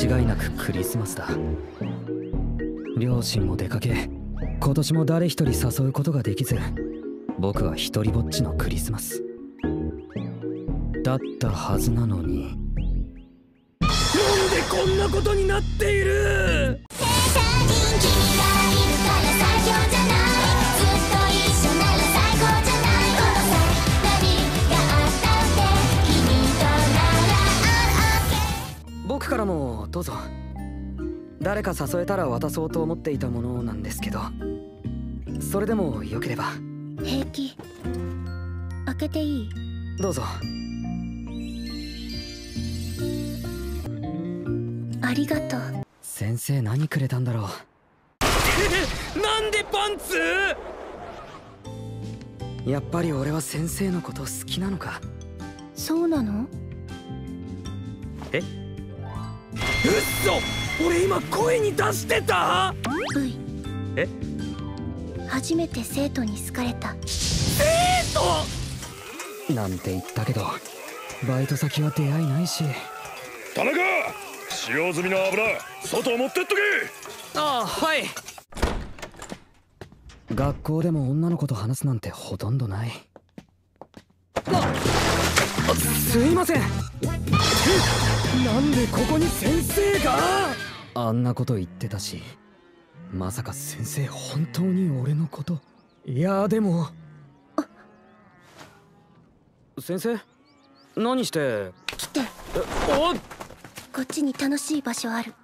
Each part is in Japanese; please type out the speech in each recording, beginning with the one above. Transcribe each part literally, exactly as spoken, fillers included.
違いなくクリスマスだ。両親も出かけ、今年も誰一人誘うことができず、僕は一人ぼっちのクリスマスだったはずなのに、なんでこんなことになっている。僕からもどうぞ。誰か誘えたら渡そうと思っていたものなんですけど、それでもよければ。 平気。開けていい？ どうぞ。 ありがとう。 先生何くれたんだろう。なんでパンツ？やっぱり俺は先生のこと好きなのか。 そうなの？ え？うっそ！俺今声に出してた？ うい。 え？ 初めて生徒に好かれた。 生徒！なんて言ったけど、バイト先は出会いないし。 田中！使用済みの油、外持ってっとけ！ ああ、はい。学校でも女の子と話すなんてほとんどない。あ、すいません。なんでここに先生が？あんなこと言ってたし、まさか先生本当に俺のこと？いやでも。先生、何して？ 来て。 おっ、 こっちに楽しい場所ある。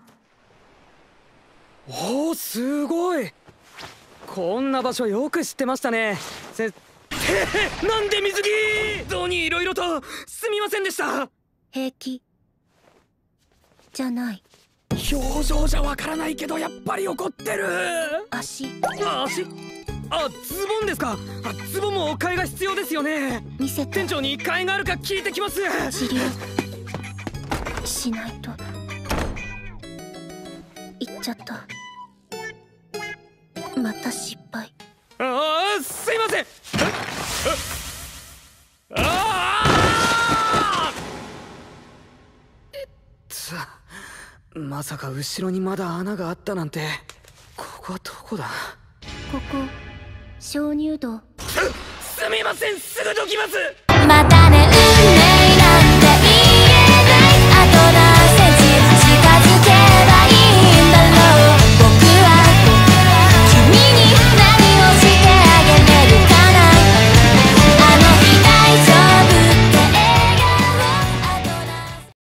おお、すごい。こんな場所よく知ってましたね。せ、え、なんで水着？どうにいろいろとすみませんでした。 平気じゃない。 表情じゃわからないけどやっぱり怒ってる。 足。 あ、足？あ、ズボンですか。あ、ズボンも替えが必要ですよね。 見せて。 店長に替えがあるか聞いてきます。 治療しないと。言っちゃった。また失敗。 ああ、すいません。ああ！えっと、まさか後ろにまだ穴があったなんて。ここはどこだ？ ここ鍾乳洞。 すみません、すぐどきます。 またね運命なんて言えない。あと